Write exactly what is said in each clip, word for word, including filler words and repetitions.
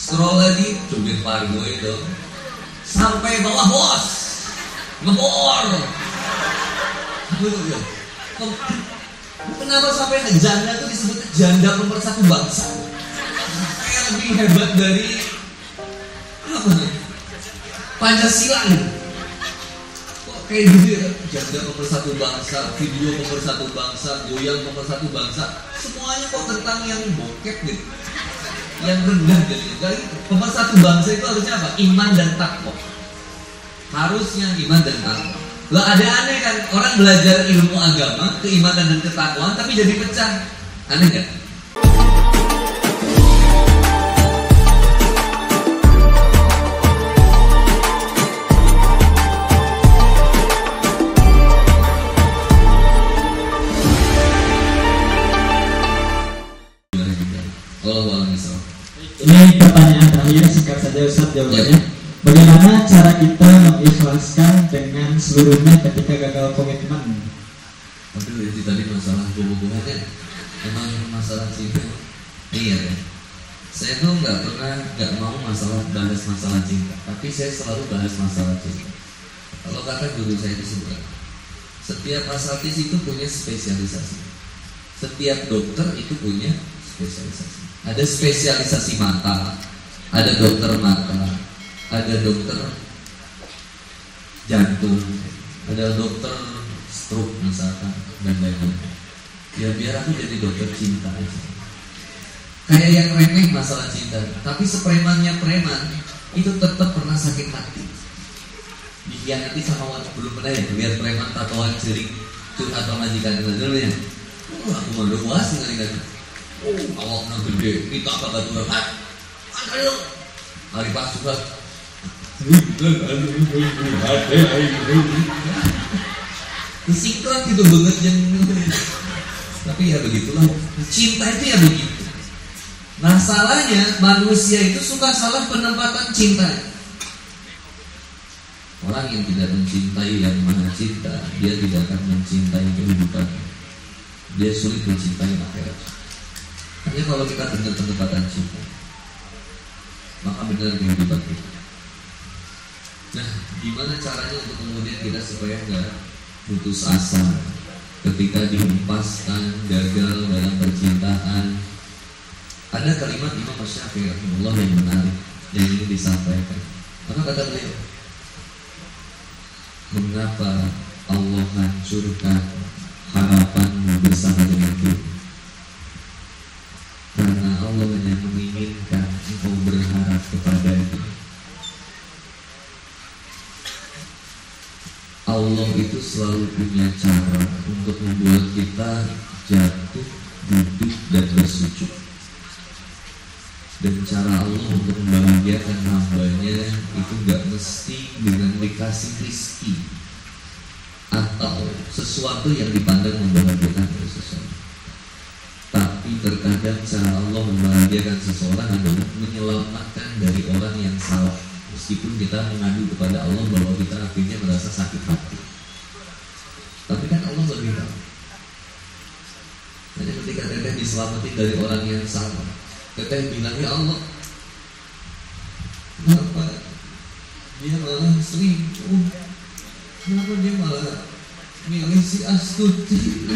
Scroll lagi, cubit Fargo itu sampai bawah bos, ngebor. Kenapa sampai janda itu disebut janda pemersatu bangsa? Kayak lebih hebat dari apa nih? Pancasila nih. Kok kayak gitu ya? Janda pemersatu bangsa, video pemersatu bangsa, goyang pemersatu bangsa. Semuanya kok tentang yang bokep gitu, yang rendah gitu. Jadi pemersatu bangsa itu harusnya apa? Iman dan takwa. Harusnya iman dan takwa. Lah ada aneh kan, orang belajar ilmu agama, keimanan dan ketakwaan, tapi jadi pecah. Aneh kan? Ini pertanyaan terakhir, singkat saja Ustaz jawabannya. Bagaimana cara kita mengikhlaskan dengan seluruhnya ketika gagal komitmen? Aduh, itu tadi masalah hubungannya. Emang masalah cinta. Iya kan? Saya tuh nggak pernah nggak mau masalah bahas masalah cinta, tapi saya selalu bahas masalah cinta. Kalau kata guru saya itu sebenarnya, setiap asatidz itu punya spesialisasi. Setiap dokter itu punya spesialisasi. Ada spesialisasi mata, ada dokter mata, ada dokter jantung, ada dokter stroke misalkan, dan lain-lain. Ya biar aku jadi dokter cinta aja. Kayak yang remeh masalah cinta, tapi sepremannya preman itu tetap pernah sakit hati. Dikhianati sama wanita, belum pernah ya lihat preman tatoan jering curhat sama majikan dulu ya. Uh, aku mau udah puas dengan ini. Oh, awaknya gede, kita kagak tuh kan? Ayo, hari pas juga. Sinkron gitu banget yang. Tapi ya begitulah. Cinta itu ya begitu. Nah salahnya manusia itu suka salah penempatan cinta. Orang yang tidak mencintai yang maha cinta, dia tidak akan mencintai kehidupan. Dia sulit mencintai akhirat. Hanya kalau kita benar penempatan cinta, maka benar kehidupan kita. Nah, gimana caranya untuk kemudian kita supaya nggak putus asa ketika dihempaskan gagal dalam percintaan? Ada kalimat Imam Syafi'i rahimahullah yang menarik yang ingin disampaikan. Apa kata beliau? Mengapa Allah hancurkan harapanmu bersama dengan dia? Karena Allah hanya menginginkan engkau berharap kepada-Nya. Allah itu selalu punya cara untuk membuat kita jatuh, duduk, dan bersujud. Dan cara Allah untuk membahagiakan hambanya itu gak mesti dengan dikasih rezeki atau sesuatu yang dipandang membahagiakan oleh seseorang. Tapi terkadang cara Allah membahagiakan seseorang adalah menyelamatkan dari orang yang salah. Meskipun kita mengadu kepada Allah bahwa kita akhirnya merasa sakit hati, tapi kan Allah lebih tahu. Jadi ketika teteh diselamatkan dari orang yang salah, teteh bilang, ya Allah, kenapa dia malah selingkuh? Kenapa dia malah milih si Astuti?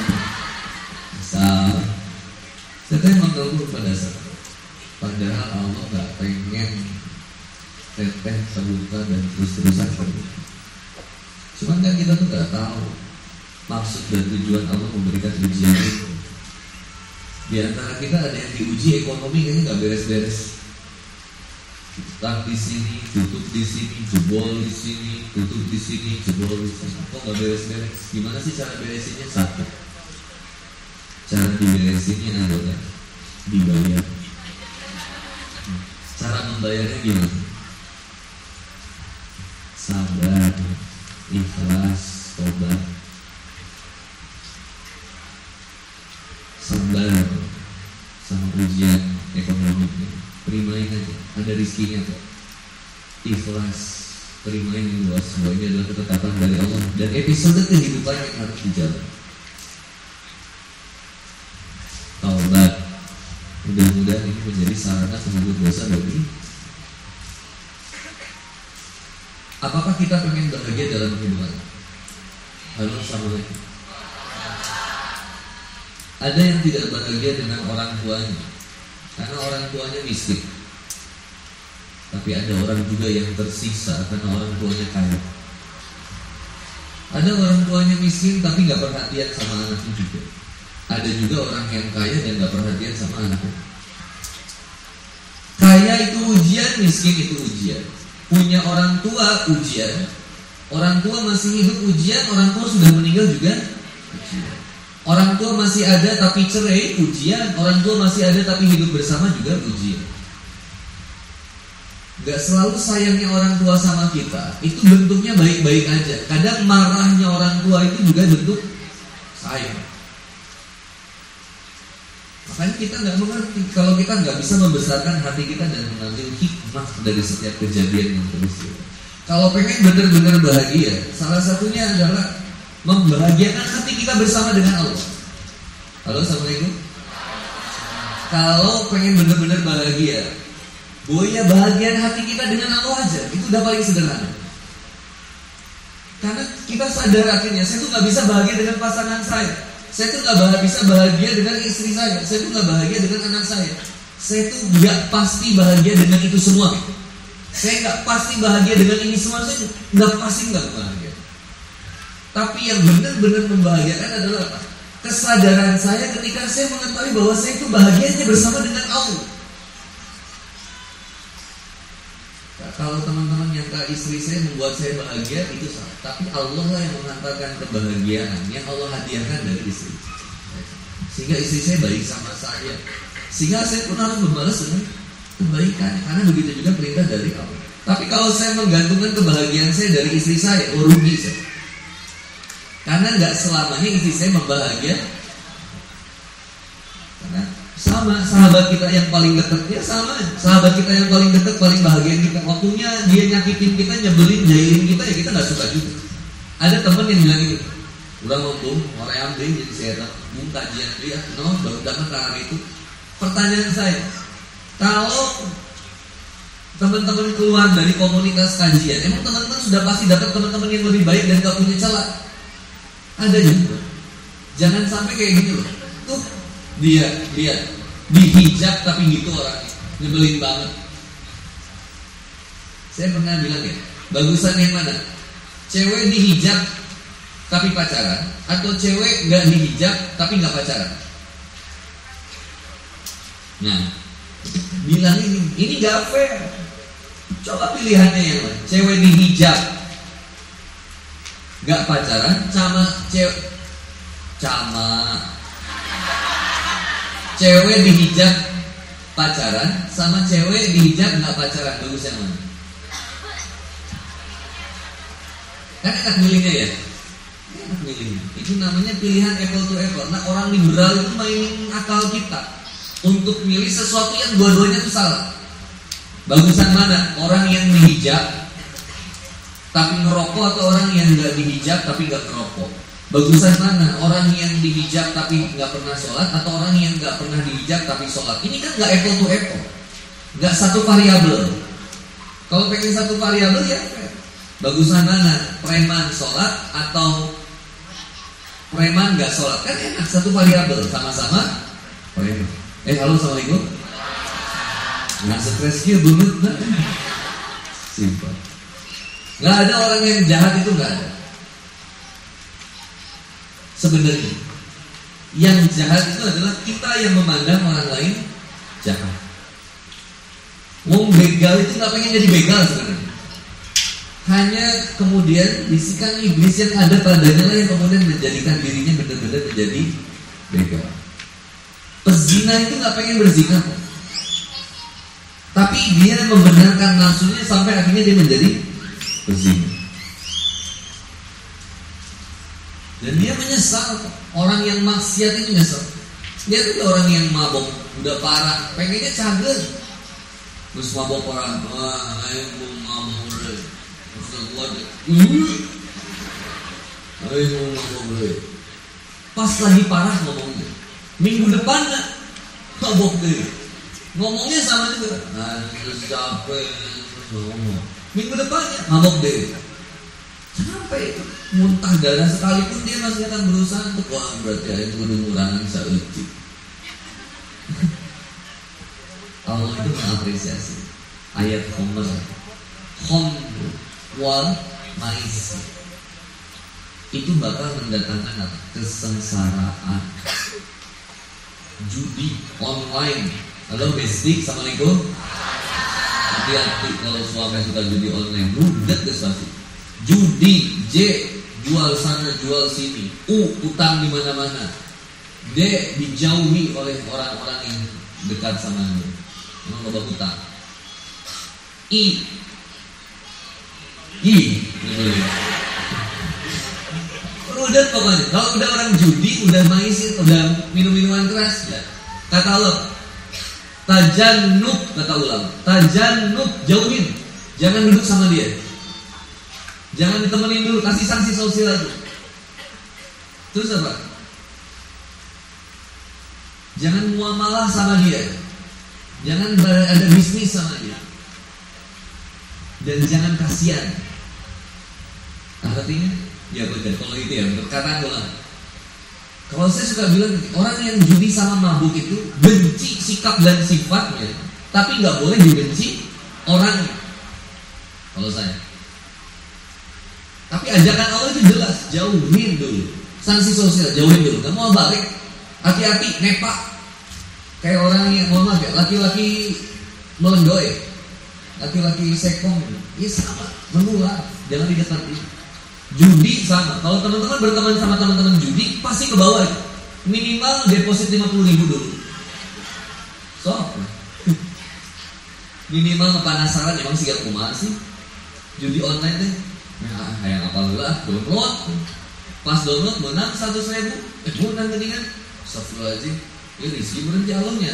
Salah. Teteh mengeluh pada saat. Padahal Allah gak pengen teteh terluka dan terus-terusan terluka. Cuman kan kita tuh gak tahu maksud dan tujuan Allah memberikan ujian itu. Di antara kita ada yang diuji ekonomi kayaknya gak beres-beres. Start di sini, tutup di sini, jebol di sini, tutup di sini, jebol di sini. Kok gak beres-beres? Gimana sih cara beresinnya? Satu, cara diberesinnya adalah dibayar. Cara membayarnya gimana? Sabar, ikhlas, tobat. Sabar sama ujian ekonomi, terimain aja, ada rizkinya kok. Ikhlas, terimain yang luas, bahwa ini adalah ketetapan dari Allah dan episode kehidupan yang harus dijalani. Taubat, mudah-mudahan mudah-mudahan ini menjadi sarana pengubur dosa bagi. Apakah kita pengen bahagia dalam kehidupan? Halo, assalamualaikum. Ada yang tidak bahagia dengan orang tuanya karena orang tuanya miskin. Tapi ada orang juga yang tersiksa karena orang tuanya kaya. Ada orang tuanya miskin tapi gak perhatian sama anaknya juga. Ada juga orang yang kaya dan gak perhatian sama anaknya. Kaya itu ujian, miskin itu ujian. Punya orang tua ujian. Orang tua masih hidup ujian, orang tua sudah meninggal juga ujian. Orang tua masih ada tapi cerai ujian. Orang tua masih ada tapi hidup bersama juga ujian. Gak selalu sayangnya orang tua sama kita itu bentuknya baik-baik aja. Kadang marahnya orang tua itu juga bentuk sayang. Makanya kita gak mengerti kalau kita gak bisa membesarkan hati kita dan mengambil hikmah dari setiap kejadian yang terjadi. Kalau pengen benar-benar bahagia, salah satunya adalah membahagiakan hati kita bersama dengan Allah. Halo, assalamualaikum. Kalau pengen benar-benar bahagia, Boya bahagian hati kita dengan Allah aja, itu udah paling sederhana. Karena kita sadar akhirnya, saya tuh gak bisa bahagia dengan pasangan saya. Saya tuh gak bisa bahagia dengan istri saya. Saya tuh gak bahagia dengan anak saya. Saya tuh gak pasti bahagia dengan itu semua. Saya gak pasti bahagia dengan ini semua. Saya gak pasti gak bahagia. Tapi yang benar-benar membahagiakan adalah apa? Kesadaran saya ketika saya mengetahui bahwa saya itu bahagianya bersama dengan Allah. Kalau teman-teman nyangka istri saya membuat saya bahagia, itu salah. Tapi Allah lah yang mengantarkan kebahagiaan yang Allah hadiahkan dari istri. Sehingga istri saya baik sama saya. Sehingga saya pun harus membalas dengan kebaikan. Karena begitu juga perintah dari Allah. Tapi kalau saya menggantungkan kebahagiaan saya dari istri saya, oh rugi saya. Karena gak selamanya istri saya membahagiakan. Karena sama, sahabat kita yang paling dekat, ya sama, sahabat kita yang paling dekat, paling bahagia kita. Waktunya dia nyakitin kita, nyebelin, jahilin kita, ya kita gak suka juga. Ada teman yang bilang gitu, udah ngomong, orang ambil jadi saya tak bung kajian dia, no, baru datang ke hari itu. Pertanyaan saya, kalau teman-teman keluar dari komunitas kajian, emang teman-teman sudah pasti dapat teman-teman yang lebih baik dan gak punya celah? Ada juga. Jangan sampai kayak gitu loh. Tuh, dia, lihat, dihijab tapi gitu orangnya, nyebelin banget. Saya pernah bilang ya, bagusan yang mana? Cewek dihijab tapi pacaran, atau cewek gak dihijab tapi gak pacaran? Nah, bilang ini, ini gak fair. Coba pilihannya yang mana? Cewek dihijab gak pacaran, sama cewek sama cewek dihijab pacaran, sama cewek dihijab gak pacaran, bagus yang mana? Kan enak milihnya ya? Enak milihnya. Itu namanya pilihan apple to apple. Nah, orang liberal itu mainin akal kita untuk milih sesuatu yang dua-duanya itu salah. Bagusan mana? Orang yang dihijab tapi ngerokok, atau orang yang gak dihijab tapi gak ngerokok? Bagusan mana? Orang yang dihijab tapi gak pernah sholat, atau orang yang gak pernah dihijab tapi sholat? Ini kan gak apple to apple, gak satu variabel. Kalau pengen satu variabel ya bagusan mana? Preman sholat atau preman gak sholat? Kan enak, satu variabel, sama-sama preman. Eh halo, assalamualaikum. Nggak stres kia banget, nah. Simpel. Nggak ada orang yang jahat, itu nggak ada. Sebenarnya yang jahat itu adalah kita yang memandang orang lain jahat. Wong begal itu nggak pengen jadi begal sebenarnya. Hanya kemudian bisikan iblis yang ada padanya lah yang kemudian menjadikan dirinya benar-benar menjadi begal. Pezina itu nggak pengen berzina kok, tapi dia membenarkan nafsunya sampai akhirnya dia menjadi pezina. Dan dia menyesal. Orang yang maksiat itu menyesal. Dia tuh orang yang mabok udah parah, pengennya cager, terus mabok parah. Wah, ayo mau mabok deh, terus gua deh. Ayo mau mabok deh. Pas lagi parah ngomongnya, minggu depan mabok deh. ngomongnya sama juga. Nah, terus capek, terus ngomong. Minggu depannya mabok deh. Sampai itu muntah darah sekalipun dia masih akan berusaha untuk wah berarti itu kudu ngurangan sauci. Allah itu mengapresiasi ayat Homer, Hom wal mais itu bakal mendatangkan apa? Kesengsaraan. Judi online. Halo Bestik, assalamualaikum. Hati-hati kalau suami suka judi online, rudet deh pasti. Judi, J jual sana jual sini, U utang di mana-mana, D dijauhi oleh orang-orang yang dekat sama lu, emang loba utang. I I udah pokoknya kalau udah orang judi, udah maisin, udah minum-minuman keras ya. Kata Allah tajannub, kata ulang tajannub, jauhin, jangan duduk sama dia, jangan ditemenin dulu, kasih sanksi sosial dulu. Terus apa? Jangan muamalah sama dia, jangan ada bisnis sama dia, dan jangan kasihan. Artinya ya betul, kalau itu ya berkata ulang. Kalau saya suka bilang orang yang judi sama mabuk itu benci sikap dan sifatnya, tapi nggak boleh dibenci orangnya. Kalau saya, tapi ajakan Allah itu jelas, jauhin dulu, sanksi sosial jauhin dulu. Kamu mau balik, hati-hati, nepak. Kayak orang yang mohon maaf ya, laki-laki melendoy, laki-laki sekong, ya sama, menular, jangan didekati. Judi sama. Kalau teman-teman berteman sama teman-teman judi, pasti ke bawah. Minimal deposit lima puluh ribu dulu. So, minimal penasaran emang sih gak kumaha sih judi online deh. Nah, kayak apa lah, download. Pas download menang seratus ribu, eh menang geningan. Astagfirullahaladzim, ini rizki berhenti Allahnya.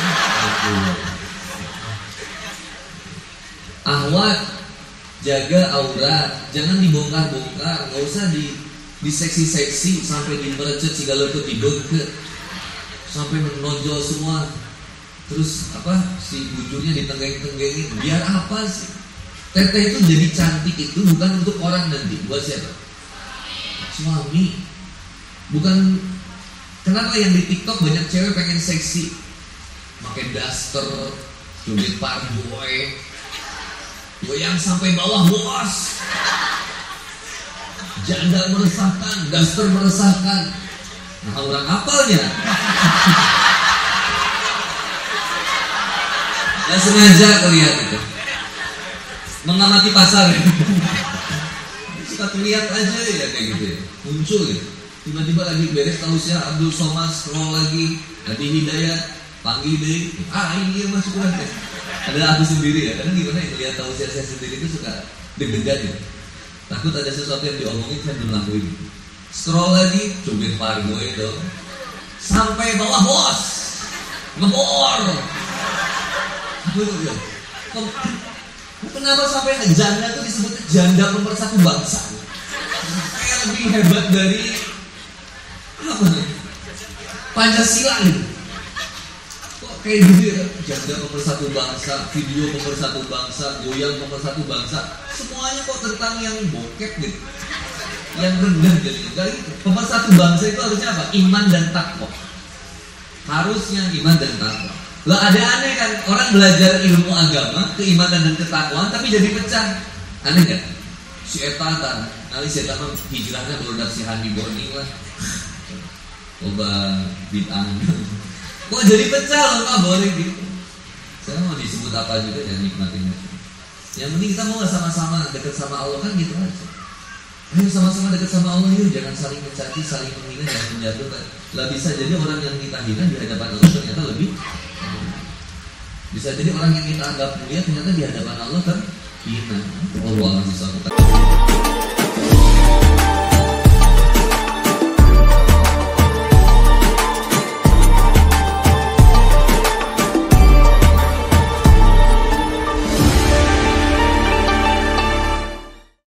Ahwat, jaga aurat, jangan dibongkar-bongkar, nggak usah di diseksi-seksi sampai dimerecet segala itu dibengket, sampai menonjol semua. Terus apa si bujurnya ditenggeng-tenggengin, biar apa sih? Teteh itu jadi cantik itu bukan untuk orang nanti, buat siapa? Suami. Bukan. Kenapa yang di TikTok banyak cewek pengen seksi, pakai daster, joget parboy, goyang sampai bawah bos, janda meresahkan, daster meresahkan. Nah orang apalnya nggak sengaja kalian itu mengamati pasar. Suka terlihat aja ya kayak gitu ya, muncul ya. Tiba-tiba lagi beres tausiah Abdul Somad, scroll lagi Adi Hidayat, panggil deh, ah ini dia masuk lagi. Adalah aku sendiri ya, karena gimana ya, melihat tausiah saya sendiri itu suka deg-degan ya. Takut ada sesuatu yang diomongin saya belum lakuin. Scroll lagi, cubit pargo itu sampai bawah bos, ngebor. Kenapa sampai janda itu disebut janda pemersatu bangsa? Kayak lebih hebat dari apa nih? Pancasila nih. Kayak gitu ya, janda pemersatu bangsa, video pemersatu bangsa, goyang pemersatu bangsa, semuanya kok tentang yang bokep gitu, yang rendah jadi. Jadi pemersatu bangsa itu harusnya apa? Iman dan takwa. Harusnya iman dan takwa. Lah ada aneh kan, orang belajar ilmu agama, keimanan dan ketakwaan, tapi jadi pecah. Aneh kan? Si etatan, nanti si etatan hijrahnya berudak si Handi Borning lah, coba bid'ah. Kok jadi pecah loh, nggak boleh gitu. Saya mau disebut apa juga dan nikmatin aja. Yang penting kita mau sama-sama dekat sama Allah kan gitu aja. Ayo sama-sama dekat sama Allah yuk, jangan saling mencaci, saling menghina, jangan menjatuhkan. Lah bisa jadi orang yang kita hina di hadapan Allah ternyata lebih. Bisa jadi orang yang kita anggap mulia ternyata di hadapan Allah terhina. Allah Subhanahu wa taala.